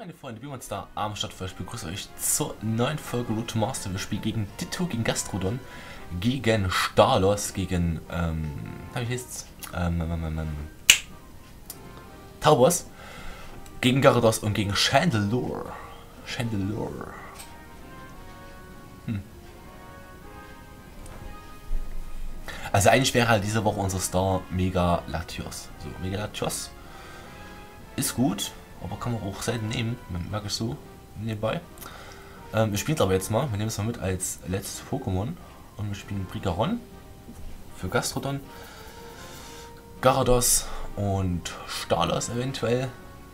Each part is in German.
meine Freunde, wie man es da am Start für euch begrüße euch zur neuen Folge Road to Master. Wir spielen gegen Ditto, gegen Gastrodon, gegen Stalos, gegen, wie heißt's? Taubos, gegen Gyarados und gegen Chandelure. Also eigentlich wäre halt diese Woche unser Star Mega Latios. So, Mega Latios ist gut, aber kann man auch selten nehmen, merke ich so nebenbei. Wir spielen es aber jetzt mal, wir nehmen es mal mit als letztes Pokémon und wir spielen Brigaron für Gastrodon, Gyarados und Stalos eventuell.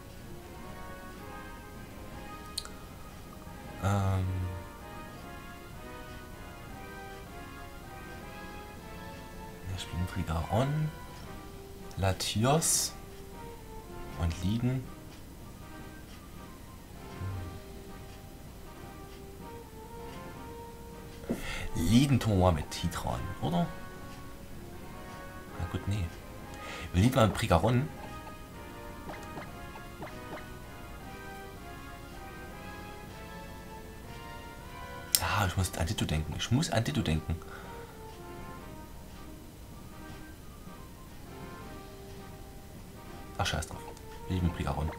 Wir spielen Brigaron, Latios und Liden. Liden tun wir mal mit Titran, oder? Na gut, nee. Wir lieben mal mit Brigaron. Ah, ich muss an Ditto denken. Ach, scheiß drauf. Wir lieben Brigaron.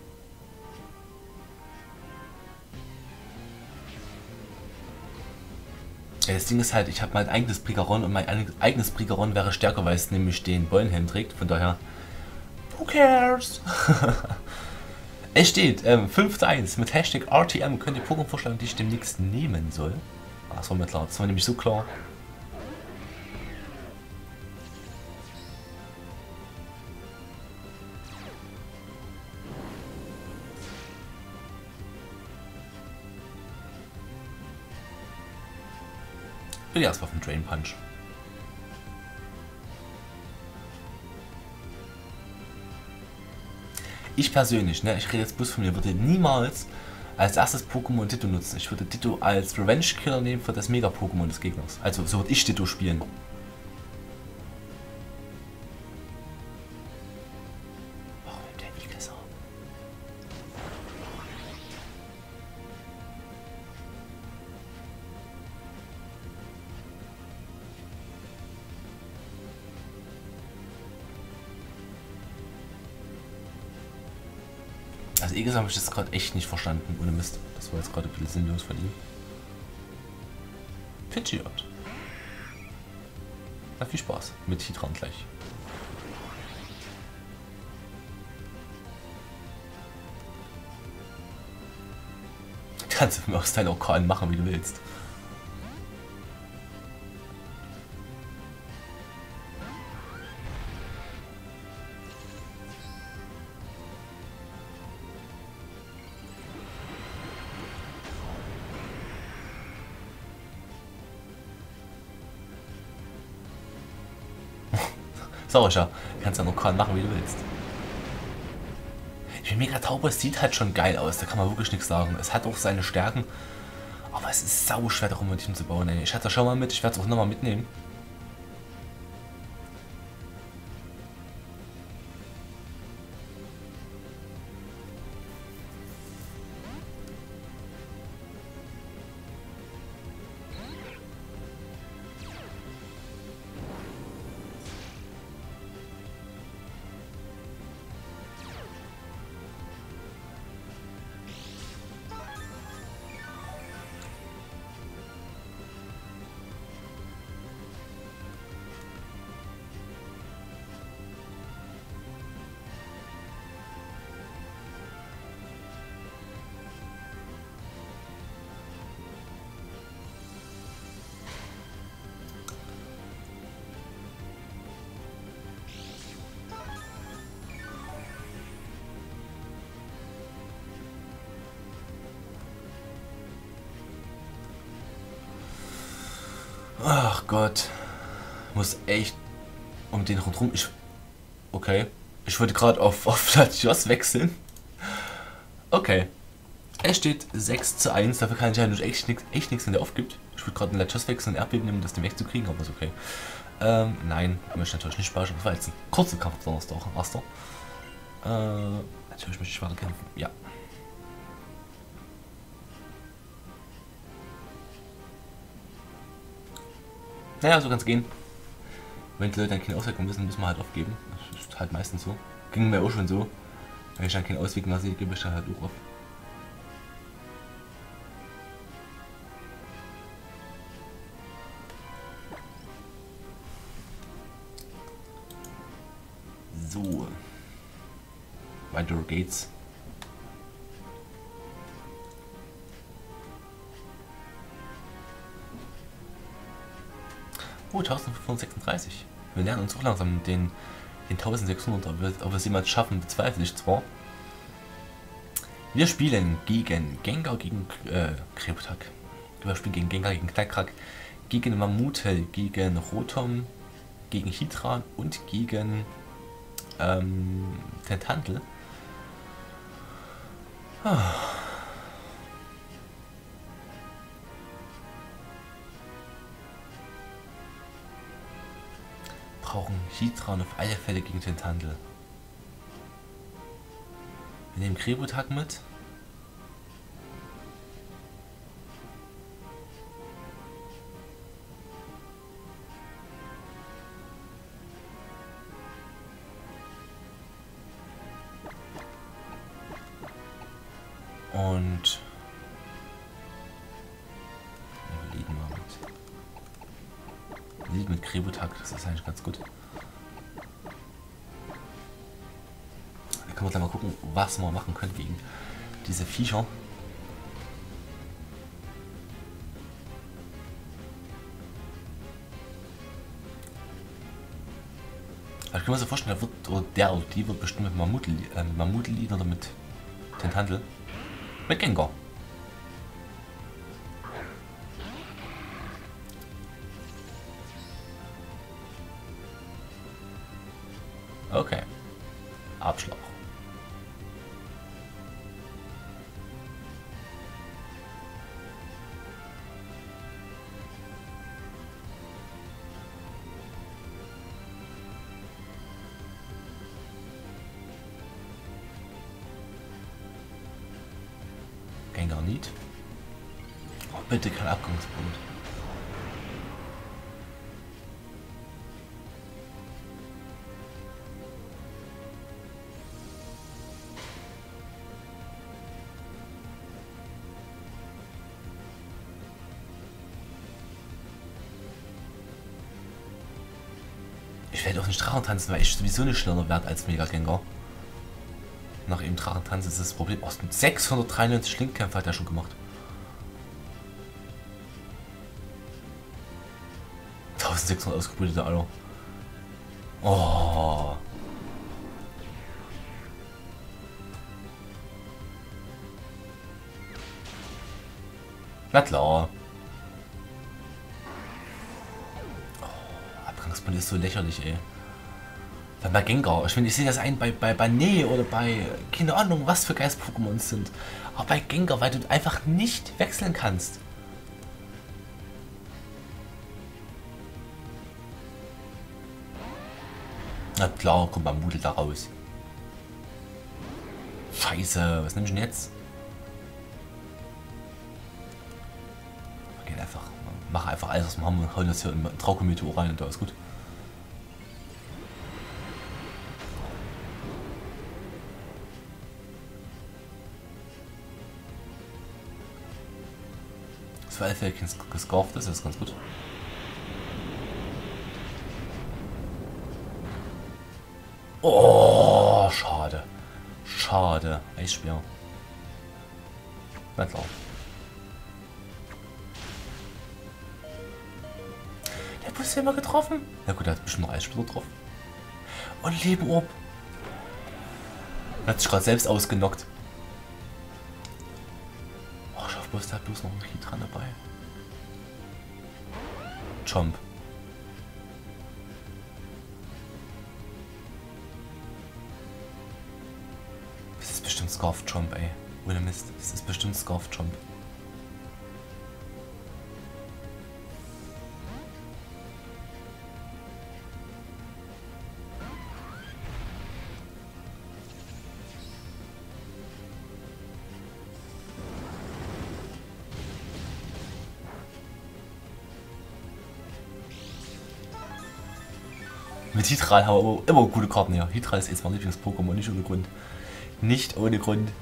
Ja, das Ding ist halt, ich habe mein eigenes Brigaron und mein eigenes Brigaron wäre stärker, weil es nämlich den Beulenhelm trägt. Von daher, who cares? Es steht 5:1 mit Hashtag RTM könnt ihr Pokémon vorschlagen, die ich demnächst nehmen soll. Ah, das war mir klar, das war nämlich so klar. Ich will erstmal vom Drain Punch. Ich persönlich, ne, ich rede jetzt bloß von mir, würde niemals als erstes Pokémon Ditto nutzen. Ich würde Ditto als Revenge Killer nehmen für das Mega-Pokémon des Gegners. Also so würde ich Ditto spielen. Warum nimmt der nicht besser? Also Eges habe ich das gerade echt nicht verstanden, ohne Mist. Das war jetzt gerade ein bisschen sinnlos von ihm. Pidgeot. Na, viel Spaß mit Titran gleich. Kannst du mir aus deinem Orkan machen, wie du willst. Sag ich ja, kannst ja noch Korn machen, wie du willst. Ich bin mega Taube, es sieht halt schon geil aus, da kann man wirklich nichts sagen. Es hat auch seine Stärken, aber es ist sau schwer darum, ein Team zu bauen. Ey. Ich hatte das schon mal mit, ich werde es auch nochmal mitnehmen. Ach Gott. Muss echt um den rundherum. Okay. Ich wollte gerade auf Latios wechseln. Okay. Es steht 6:1. Dafür kann ich ja echt nichts, wenn der aufgibt. Ich würde gerade einen Latios wechseln, ein Erdbeben nehmen, um das dem wegzukriegen, aber ist okay. Nein, ich möchte natürlich nicht speichern. Das war jetzt ein kurzer Kampf, Donnerstag, Master. Natürlich möchte ich weiter kämpfen. Ja. Naja, so kann es gehen. Wenn die Leute dann keinen Ausweg wissen, müssen wir halt aufgeben. Das ist halt meistens so. Ging mir auch schon so. Wenn ich dann keinen Ausweg mehr sehe, gebe ich dann halt auch auf. So. Weiter geht's. Oh, 1536. Wir lernen uns auch langsam den 1600. Ob wir es jemals schaffen, bezweifle ich zwar. Wir spielen gegen Gengar, gegen Krebutak. Wir spielen gegen Gengar, gegen Knackrack, gegen Mammutel, gegen Rotom, gegen Hydran und gegen Tentantel. Ah. Brauchen Hydran auf alle Fälle gegen Tentantel. Wir nehmen Krebutak mit. Und wir liegen mal mit Krebutak, das ist eigentlich ganz gut. Da können wir gleich mal gucken, was wir machen können gegen diese Viecher. Also ich kann mir so vorstellen, der oder die wird bestimmt mit Mammutel liegen oder mit Tentantel. Mit Gengar. Okay. Abschlag. Gengar nicht. Oh, bitte kein Abgangspunkt. Ich werde auch nicht Drachen tanzen, weil ich sowieso nicht schneller werde als Mega Gengar. Nach eben Drachentanz ist das Problem. Aus dem 693 Schlinkkämpfe hat er schon gemacht. 1600 ausgebrütete Alter. Oh. Na klar. Oh, Abgangspunkt ist so lächerlich, ey. Bei Gengar. Ich meine, ich sehe das ein bei Nee oder bei, keine Ahnung, was für Geist-Pokémon sind. Aber bei Gengar, weil du einfach nicht wechseln kannst. Na klar, kommt Mammutel da raus. Scheiße, was nimm ich denn jetzt? Okay, einfach. Mach einfach alles, was wir haben und hauen das hier in Traukometeor rein und da ist gut. Das war einfach gescarft, das ist ganz gut. Oh, schade. Schade. Eisbär. Na klar. Der Bus ist immer getroffen. Ja gut, der hat bestimmt noch Eisbär drauf. Und Leben ob. Hat sich gerade selbst ausgenockt. Oh, ich hoffe bloß, der hat bloß noch ein Hydran dabei. Chomp. Das ist bestimmt Scarf Chomp, ey. Ohne Mist. Das ist bestimmt Scarf Chomp. Mit Hydral haben wir immer gute Karten hier. Hydral ist jetzt mein Lieblings-Pokémon, nicht ohne Grund. Nicht ohne Grund.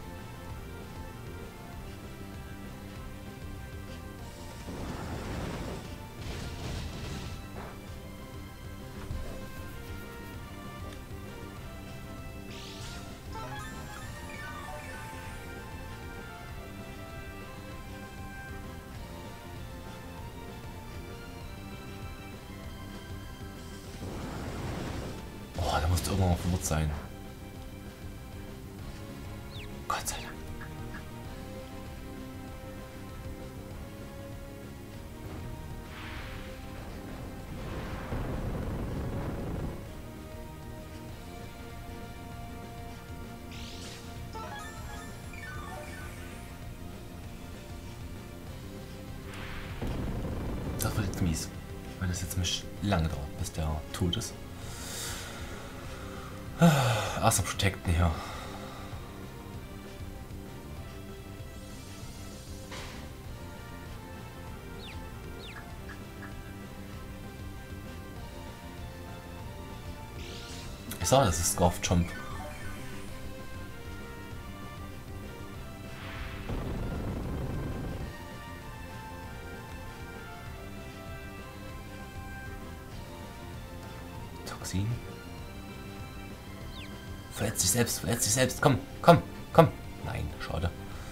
Oh, da musst du irgendwann mal verwirrt sein. Gott sei Dank. Das wird jetzt mies. Weil das jetzt mich lange dauert, bis der tot ist. Erstmal protecten hier. Ich sage, das ist Scarf Chomp. Toxin. Verletzt dich selbst, verletzt dich selbst. Komm, komm, komm. Nein, schade.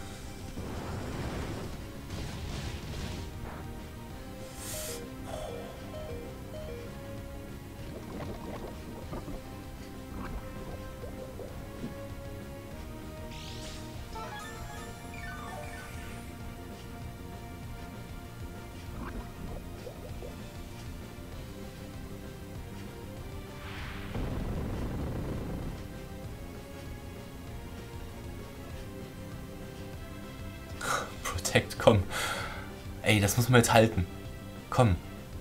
Protect, komm. Ey, das muss man jetzt halten. Komm.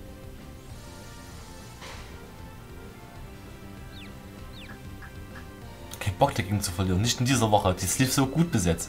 Kein Bock dagegen zu verlieren. Nicht in dieser Woche. Die lief so gut besetzt.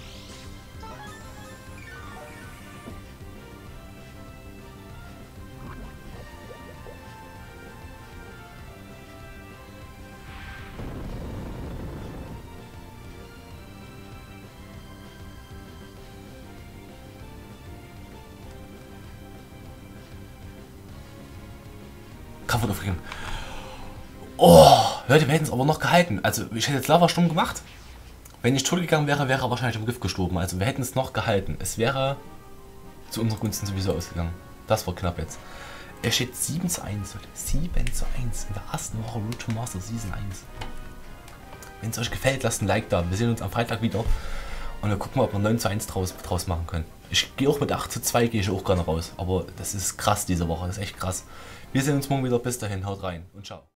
Kampf aufgegeben. Oh, Leute, wir hätten es aber noch gehalten. Also, ich hätte jetzt Lava stumm gemacht. Wenn ich tot gegangen wäre, wäre er wahrscheinlich im Gift gestorben. Also, wir hätten es noch gehalten. Es wäre zu unseren Gunsten sowieso ausgegangen. Das war knapp jetzt. Es steht 7:1, Leute. 7:1 in der ersten Woche Road to Master Season 1. Wenn es euch gefällt, lasst ein Like da. Wir sehen uns am Freitag wieder. Und wir gucken mal, ob wir 9:1 draus machen können. Ich gehe auch mit 8:2, gehe ich auch gerne raus. Aber das ist krass diese Woche. Das ist echt krass. Wir sehen uns morgen wieder. Bis dahin. Haut rein und ciao.